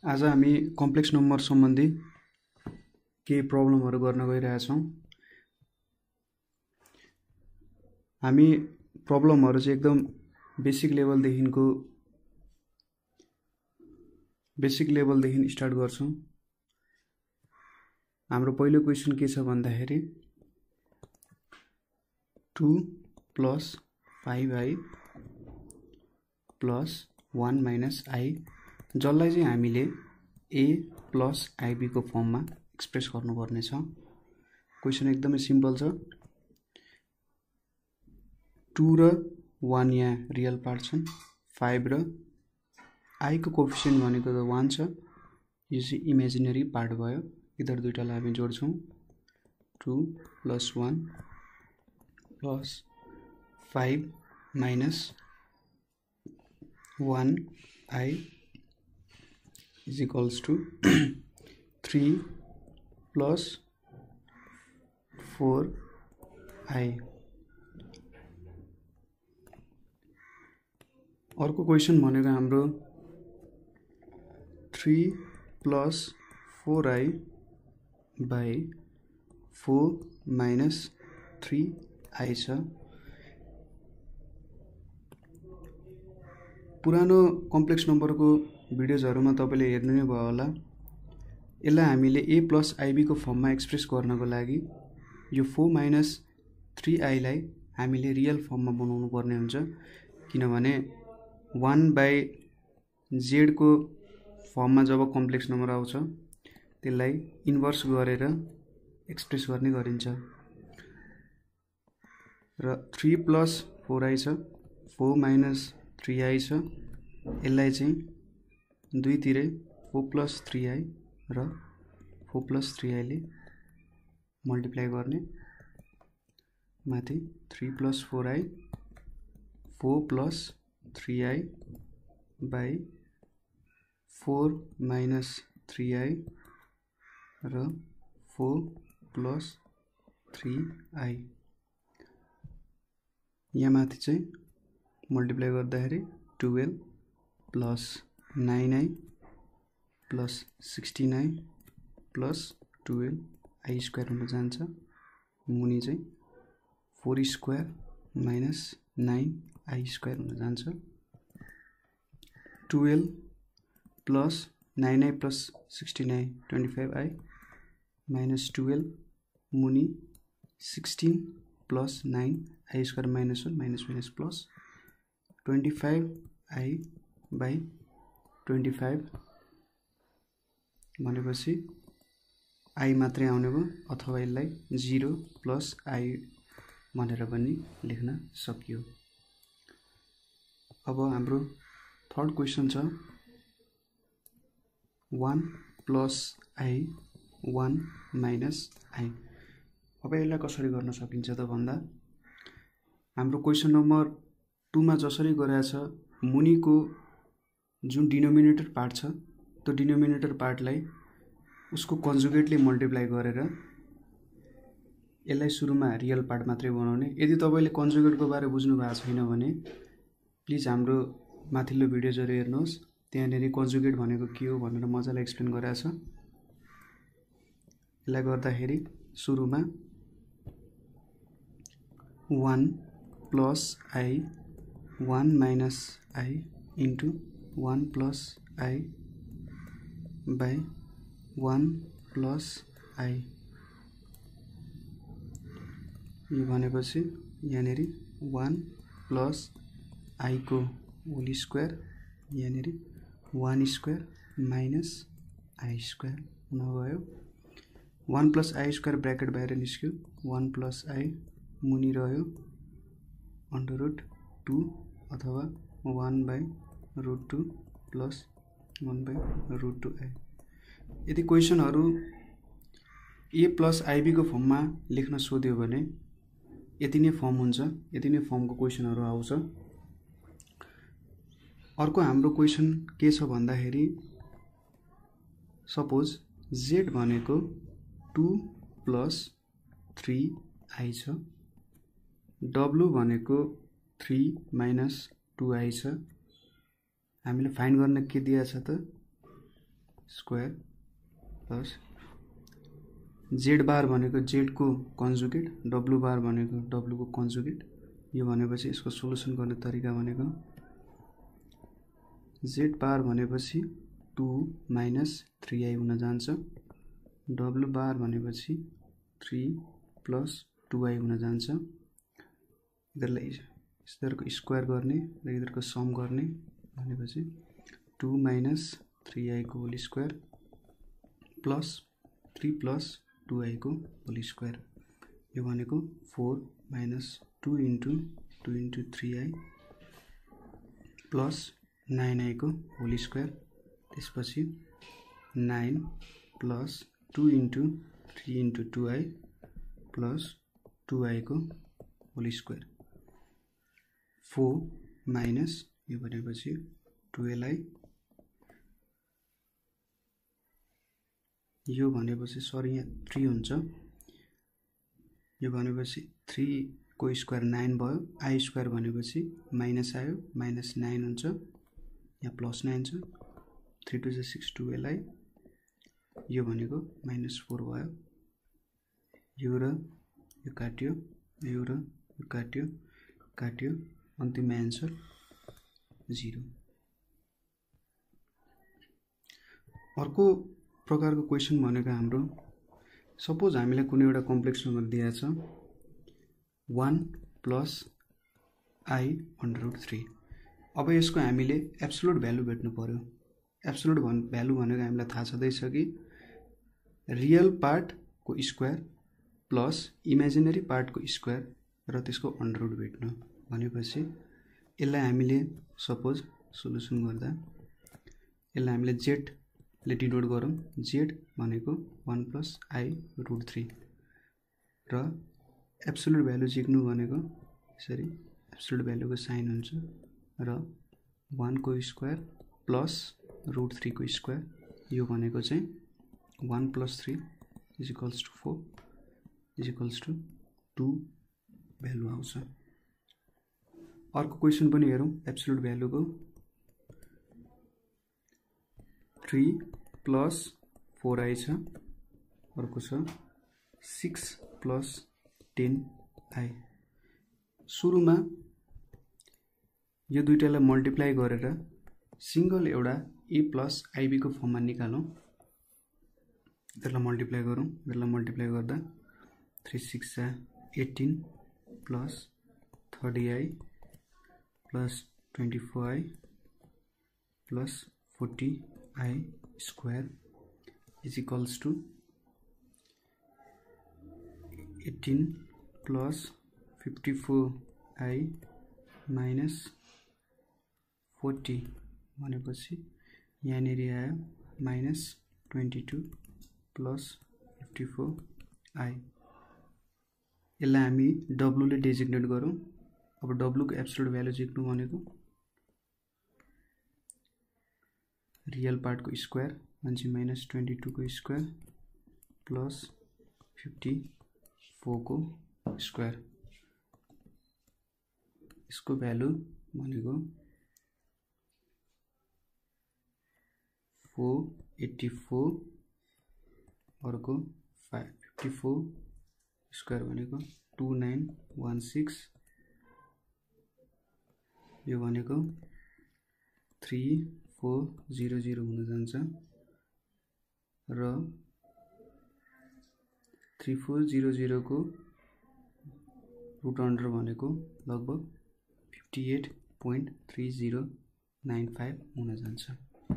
आज हामी complex number सम्बन्धी केही प्रब्लमहरु गर्न गइरहेका छौं। हामी प्रब्लमहरु चाहिँ एकदम बेसिक लेभलदेखि स्टार्ट गर्छौं। हाम्रो पहिलो क्वेशन के छ भन्दाखेरि 2 + 5i + 1 - i जसलाई चाहिँ हामीले a + ib को फर्ममा एक्सप्रेस गर्नुपर्ने छ। क्वेशन एकदमै सिम्पल छ। 2 र 1 यहाँ रियल पार्ट छन्, 5 र i को कोएफिसिएन्ट भनेको त 1 छ, यो चाहिँ इमेजिनरी पार्ट भयो। इधर दुईटालाई हामी जोड्छौं। 2 + 1 + 5 - 1i is equals to 3 + 4i। अर्को क्वेशन भनेको हाम्रो 3 + 4i / 4 - 3i छ। पुरानो कम्प्लेक्स नम्बरको भिडियोजहरुमा तपाईले हेर्नु नै भयो होला। यसलाई हामीले a + ib को फर्ममा एक्सप्रेस गर्नको लागि यो 4 - 3i लाई हामीले रियल फर्ममा बनाउनु पर्ने हुन्छ, किनभने 1/z को फर्ममा जब कम्प्लेक्स नम्बर आउँछ त्यसलाई इन्भर्स गरेर एक्सप्रेस गर्ने गरिन्छ। र 3 + 4i छ, 4 - 3i छ। यसलाई चाहिँ दुई तिरै 4 + 3i र 4 + 3i ले मल्टिप्लाई गर्ने। माथि 3 + 4i 4 + 3i / 4 - 3i र 4 + 3i। यहाँ माथि चाहिँ मल्टिप्लाई गर्दाखेरि 12 + 9i + 16i + 12i² हुन जान्छ। मुनि चाहिँ 4² - 9i² हुन जान्छ। 12 + 9i + 16i 25i - 12 मुनि 16 + 9i² - 1 - + 25i / 25 भनेपछि i मात्रै आउने भयो, अथवा यसलाई 0 + i भनेर पनि लेख्न सकियो। अब हाम्रो थर्ड क्वेशन छ 1 + i 1 - i। अब यसलाई कसरी गर्न सकिन्छ त भन्दा हाम्रो क्वेशन नम्बर 2 मा जसरी गरेको छ, मुनिको जुन डिनोमिनेटर पार्ट छ त्यो डिनोमिनेटर पार्टलाई उसको कन्जुगेटले मल्टिप्लाई गरेर यसलाई सुरुमा रियल पार्ट मात्रै बनाउने। यदि तपाईले कन्जुगेटको बारे बुझ्नु भएको छैन भने प्लिज हाम्रो माथिल्लो भिडियोजहरु हेर्नुहोस्, त्यहाँनेरि कन्जुगेट भनेको के हो भनेर मजाले एक्सप्लेन गरेको छ। यसलाई गर्दाखेरि सुरुमा 1 + i 1 - i * 1 + i / 1 + i। यो भनेपछि यहाँनेरि 1 + i को होल स्क्वायर, यहाँनेरि 1² - i² हुन गयो। 1 + i² ब्र्याकेट बाहिर निस्क्यो, 1 + i मुनि रह्यो √2 अथवा 1/√2 + 1/√2i। यदि क्वेशनहरु a + ib को फर्ममा लेख्न सोध्यो भने यति नै फर्म हुन्छ, यति नै फर्मको क्वेशनहरु आउँछ। अर्को हाम्रो क्वेशन के छ भन्दाखेरि सपोज z भनेको 2 + 3i छ, w भनेको 3 - 2i छ। हामीले फाइन्ड गर्न के दिएको छ त स्क्वायर प्लस जेड बार भनेको जेड को कन्जुगेट, डब्लु बार भनेको डब्लु को कन्जुगेट। यो भनेपछि यसको सोलुसन गर्ने तरिका भनेको जेड बार भनेपछि 2 माइनस 3i हुन जान्छ, डब्लु बार भनेपछि 3 प्लस 2i हुन जान्छ। यिनीहरूको स्क्वायर गर्ने र यिनीहरूको सम गर्ने भनेपछि 2 माइनस 3i को whole square plus 3 plus 2i को होल स्क्वायर। यो भनेको 4 minus 2 into 3i plus 9i को होल स्क्वायर। त्यसपछि 9 plus 2 into 3 into 2i plus 2i को होल स्क्वायर। 4 माइनस यो भनेपछि 12i, यो भनेपछि सरी यहाँ 3 हुन्छ, यो भनेपछि 3 को स्क्वायर 9 भयो, i स्क्वायर भनेपछि माइनस आयो, माइनस 9 हुन्छ, यहाँ प्लस 9 छ, 3 2 6 12i, यो भनेको माइनस 4 भयो। यो र यो काट्यो, यो र यो काट्यो, काट्यो, अन्तिम एन्सर 0। अर्को प्रकारको क्वेशन भनेको हाम्रो सपोज हामीलाई कुनै एउटा कम्प्लेक्स नम्बर दिएको छ 1 प्लस i अंडर रुट 3। अब यसको हामीले एब्सोल्युट भ्यालु भेट्नु पर्यो। एब्सोल्युट भ्यालु भनेको हामीलाई थाहा छँदैछ कि रियल पार्ट को स्क्वायर प्लस इमेजिनरी पार्ट को स्क्वायर र त्यसको अंडर रुट भेट्नु भनेपछि यसलाई हामीले सपोज सोलुसन गर्दा यसलाई हामीले z ले डिनोट गरौँ। z भनेको 1 प्लस i रुट 3 र एब्सोल्युट भ्यालु झिक्नु भनेको यसरी एब्सोल्युट भ्यालुको साइन हुन्छ र 1 को स्क्वायर प्लस रुट 3 को स्क्वायर। यो भनेको चाहिँ 1 plus 3 is equals to 4 is equals to 2 value आउँछ। अर्को क्वेशन पनि हेरौँ। एब्सोल्युट भ्यालुको 3 प्लस 4i छ, अर्को छ 6 प्लस 10i। सुरुमा यो दुईटालाई मल्टिप्लाई गरेर सिंगल एउटा a प्लस ib को फर्ममा निकालौं। यसलाई मल्टिप्लाई गरौँ। यसलाई मल्टिप्लाई गर्दा 3 6 18 plus 30i plus 24i plus 40i square is equals to 18 plus 54i minus 40 भनेपछि यहाँनिर आयो माइनस 22 प्लस 54i। यसलाई हामी w ले डेजिग्नेट गरौँ। अब w को एब्सोल्युट भ्यालु झिक्नु भनेको रियल पार्ट को स्क्वायर मान्छे माइनस 22 को स्क्वायर प्लस 54 को स्क्वायर। इसको भ्यालु भनेको 484 अर्को 54 स्क्वायर भनेको 2916। यो भनेको 3400 हुन जान्छ र 3400 को रुट अंडर भनेको लगभग 58.3095 हुन जान्छ।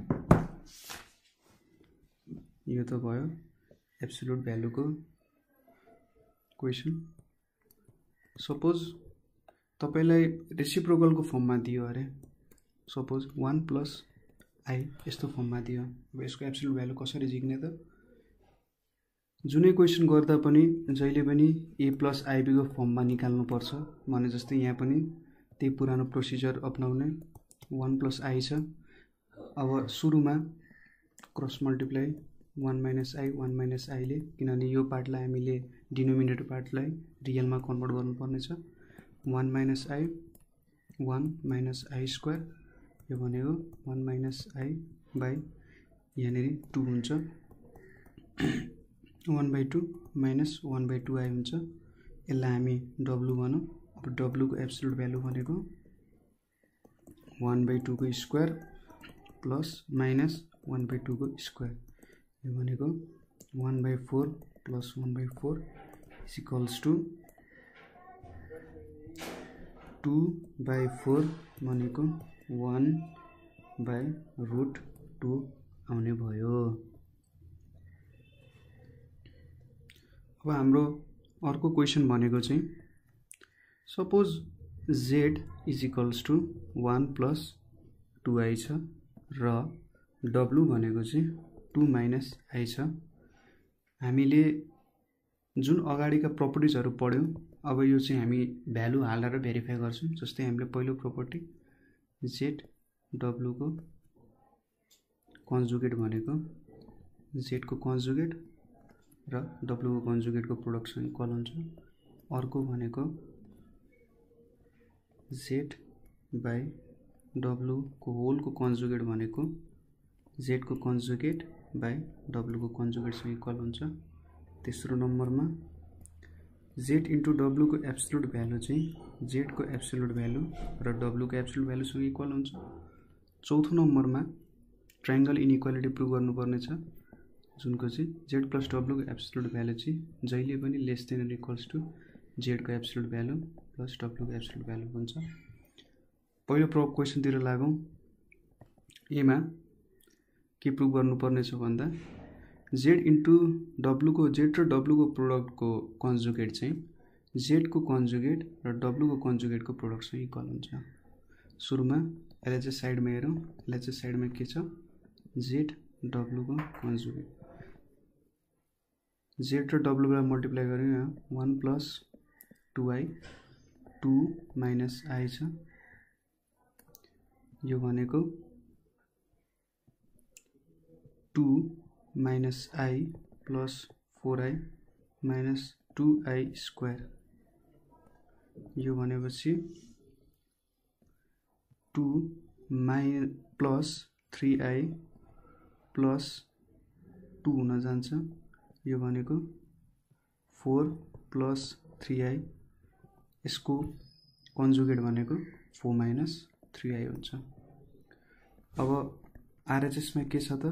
यो त भयो एब्सोल्युट भ्यालु को क्वेशन। सपोज तपाईलाई रेसिप्रोकल को फर्ममा दियो अरे, सपोज 1 प्लस i यस्तो फर्ममा दियो। अब यसको एब्सोल्युट भ्यालु कसरी झिक्ने त? जुनै क्वेशन गर्दा पनि जहिले पनि a प्लस ib को फर्ममा निकाल्नु पर्छ भने जस्तै यहाँ पनि त्यही पुरानो प्रोसिजर अपनाउने। 1 प्लस i छ। अब सुरुमा क्रस मल्टिप्लाई 1 माइनस i ले, किनभने यो पार्टलाई हामीले डिनोमिनेटर पार्टलाई रियलमा कन्भर्ट गर्नुपर्ने छ। 1 minus i 1 minus i square, यो भनेको 1 माइनस i बाई यहाँनेरि 2 हुन्छ 1/2 माइनस 1/2 आई हुन्छ। यसलाई हामी w भनौँ। अब w को एब्सोल्युट भ्यालु भनेको 1/2 को स्क्वायर प्लस माइनस 1/2 को स्क्वायर, यो भनेको 1/4 प्लस 1/4 इज इक्वल्स टू 2/4 भनेको 1/√2 आउने भयो। अब हाम्रो अर्को क्वेसन भनेको चाहिँ suppose z is equals to 1 plus 2i छ र w भनेको चाहिँ 2 माइनस i छ। हामीले जुन अगाडिका प्रपर्टिजहरु पढ्यौं, अब यो चाहिँ हामी भ्यालु हालेर भेरिफाई गर्छौं। जस्तै हामीले पहिलो प्रपर्टी z w को कन्जुगेट भनेको z को कन्जुगेट र w को कन्जुगेट को प्रोडक्टसँग इक्वल हुन्छ। अर्को भनेको z बाइ w को होल को कन्जुगेट भनेको z को कन्जुगेट बाइ w को कन्जुगेट सँग इक्वल हुन्छ। तेस्रो नम्बरमा z इन्टु w को एब्सोल्युट भ्यालु चाहिँ z को एब्सोल्युट भ्यालु र w को एब्सोल्युट भ्यालु सँग इक्वल हुन्छ। चौथो नम्बरमा ट्रायंगल इनइक्वालिटी प्रुभ गर्नुपर्ने छ, जुनको चाहिँ z प्लस w को एब्सोल्युट भ्यालु चाहिँ जहिले पनि less than or equals to z को एब्सोल्युट भ्यालु प्लस w को एब्सोल्युट भ्यालु हुन्छ। पहिलो क्वेसन तिर लागौं। एमा के प्रुभ गर्नुपर्ने छ भन्दा z इन्टु w को z र w को प्रोडक्ट को कन्जुगेट चाहिँ z को कन्जुगेट र w को कन्जुगेट को प्रोडक्ट सँग इक्वल हुन्छ। सुरुमा यसलाई चाहिँ साइडमा हेरौं। यसलाई चाहिँ साइडमा के छ z w को कन्जुगेट, z र w लाई मल्टिप्लाई गर्यो यहाँ 1 प्लस 2i 2 माइनस i छ। यो भनेको 2 minus i plus 4i minus 2i square, यो भनेपछि 2 प्लस 3i प्लस 2 हुन जान्छ। यो भनेको 4 प्लस 3i, यसको कन्जुगेट भनेको 4 माइनस 3i हुन्छ। अब RHS मा के छ त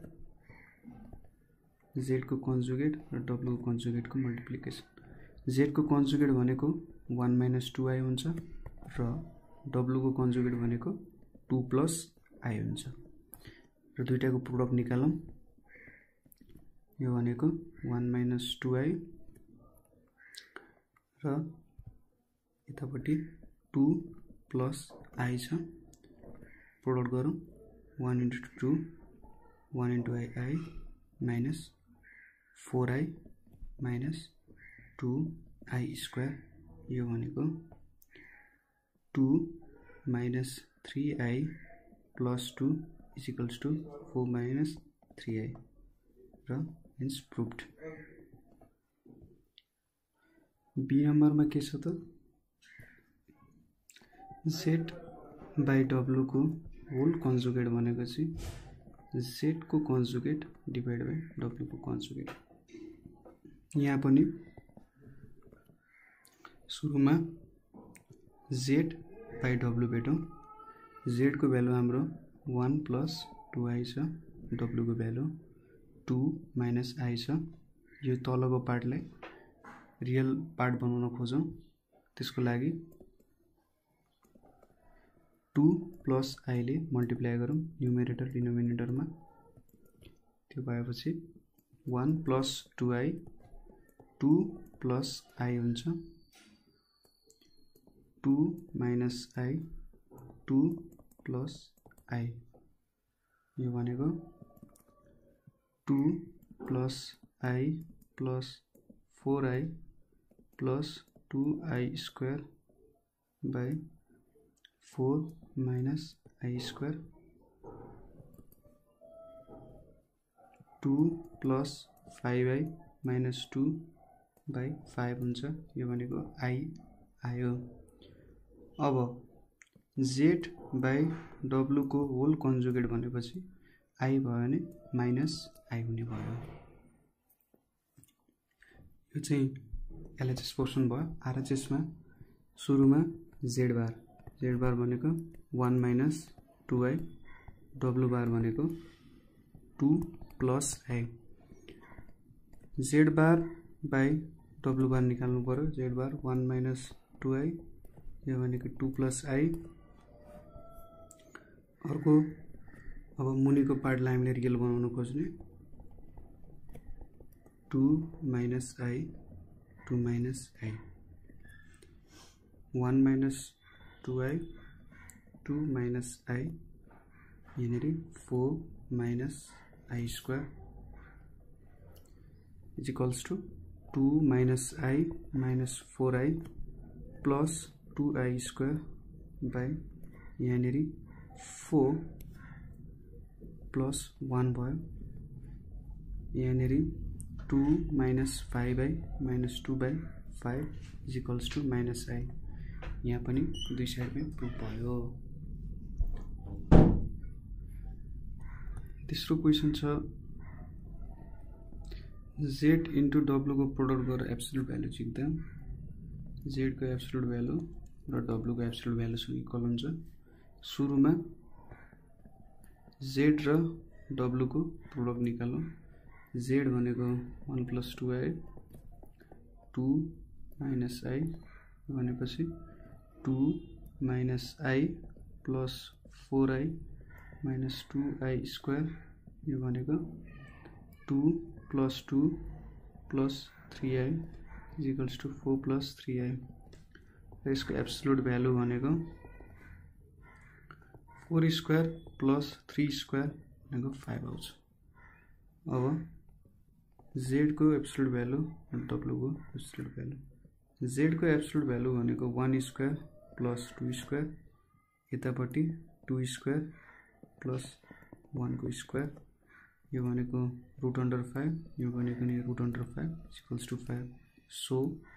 z को कन्जुगेट र w को कन्जुगेट को मल्टिप्लिकेसन। z को कन्जुगेट भनेको 1 माइनस 2i हुन्छ र w को कन्जुगेट भनेको 2 प्लस i हुन्छ। र दुईटाको प्रोडक्ट निकालौं। यो भनेको 1 माइनस 2i र यतापट्टि 2 प्लस i छ। प्रोडक्ट गरौं। 1 into 2 1 into i minus 4i minus 2i square, यो भनेको 2 minus 3i plus 2 is equals to 4 minus 3i र हेन्स प्रुभड। बी नम्बरमा के छ त z बाइ w को होल कन्जुगेट भनेको चाहिँ z को कन्जुगेट डिभाइड बाइ w को कन्जुगेट। यहाँ पनि सुरुमा z बाइ w भेटौं। z को भ्यालु हाम्रो 1 प्लस 2i छ, w को भ्यालु 2 माइनस i छ। यो तलको पार्टलाई रियल पार्ट बनाउन खोजौं। त्यसको लागि 2 प्लस i ले मल्टिप्लाई गरौं न्युमेरेटर डिनोमिनेटरमा। त्यो भएपछि 1 प्लस 2i 2 प्लस i हुन्छ। 2 माइनस i 2 प्लस i, यो भनेको 2 plus i plus 4i plus 2i square by 4 minus i square, 2 plus 5i minus 2 by 5 हुन्छ। यो भनेको i आयो। अब z बाइ w को होल कन्जुगेट भनेपछि आई भयो भने माइनस आई हुने भयो। यो चाहिँ एलएचएस पोर्सन भयो। आरएचएसमा सुरुमा जेड बार भनेको 1 माइनस 2i, डब्लु बार भनेको 2 plus I. Z bar by W bar निकाल्नु पर्यो। जेड बार 1 माइनस 2i, यो भनेको 2 प्लस आई। अर्को अब मुनिको पार्टलाई हामीले रियल बनाउन खोज्ने 2 minus I 2 minus I, 1 minus 2i 2 minus I, यहाँनिर 4 minus I square is equals to 2 minus I minus 4i plus 2i square by यहाँनिर 4 प्लस 1 भयो। यहाँनिर 2 minus 5i minus 2/5 is equals to minus I. यहाँ पनि दुई साइडमै proof भयो। तेस्रो क्वेसन छ जेड इन्टु डब्लु को प्रोडक्ट गरेर एब्सोल्युट भ्यालु झिक्दा जेड को एब्सोल्युट भ्यालु र डब्लु को एब्सोल्युट भ्यालुसँग इक्वल हुन्छ। सुरुमा जेड र डब्लु को प्रोडक्ट निकालौं। जेड भनेको 1 प्लस 2i 2 माइनस आई भनेपछि 2 minus I plus 4i minus 2i square, यो भनेको 2 plus 2 plus 3i is equals to 4 plus 3i। र यसको एब्सोल्युट भ्यालु भनेको 4 स्क्वायर प्लस 3 स्क्वायर भनेको 5 आउँछ। अब जेड को एब्सोल्युट भ्यालु र डब्लु को एब्सोल्युट भ्यालु। जेड को एब्सोल्युट भ्यालु भनेको 1 स्क्वायर प्लस 2 स्क्वायर, यतापट्टि 2 स्क्वायर प्लस 1 को स्क्वायर, यो भनेको रुट अन्डर 5, यो भनेको नि root under 5 equals to 5। So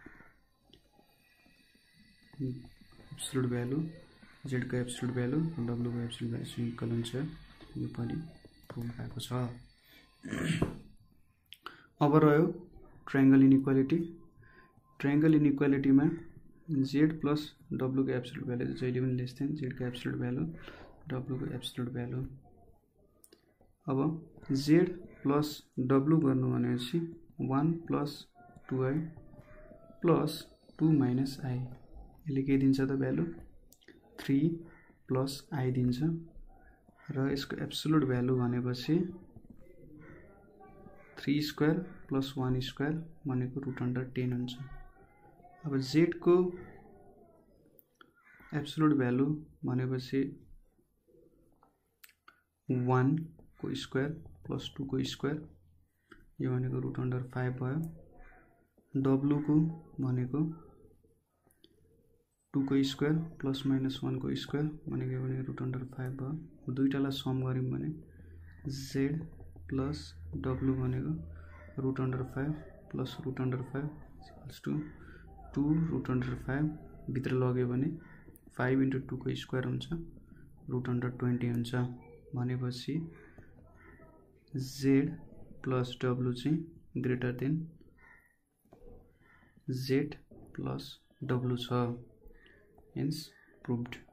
absolute value Z को एब्सोल्युट भ्यालु र डब्लु को एब्सोल्युट भ्यालुसँग इक्वल हुन्छ। यो पनि प्रुफ भएको छ। अब रह्यो ट्रायंगल इनइक्वालिटी। ट्रायंगल इनइक्वालिटीमा जेड प्लस डब्लु को एब्सोल्युट भ्यालु जहिले पनि लेस देन जेड को एब्सोल्युट भ्यालु डब्लु को एब्सोल्युट भ्यालु। अब जेड प्लस डब्लु गर्नु भनेपछि 1 plus 2i plus 2 minus I, यसले के दिन्छ त भ्यालु 3 प्लस आई दिन्छ। र यसको एब्सोल्युट भ्यालु भनेपछि 3 स्क्वायर प्लस 1 स्क्वायर भनेको रुट अन्डर 10 हुन्छ। अब जेड को एब्सोल्युट भ्यालु भनेपछि 1 को स्क्वायर प्लस 2 को स्क्वायर, यो भनेको रुट अन्डर 5 भयो। डब्लु को भनेको 2 को स्क्वायर प्लस माइनस 1 को स्क्वायर भनेको रुट अन्डर 5 भयो। दुईटालाई सम गर्यौं भने जेड प्लस डब्लु भनेको root under 5 plus root under 5 equals to 2 root under 5 भित्र लग्यो भने 5 इन्टु 2 को स्क्वायर हुन्छ, रुट अन्डर 20 हुन्छ। भनेपछि जेड प्लस डब्लु चाहिँ greater than Z plus W छ, हेन्स प्रुभड।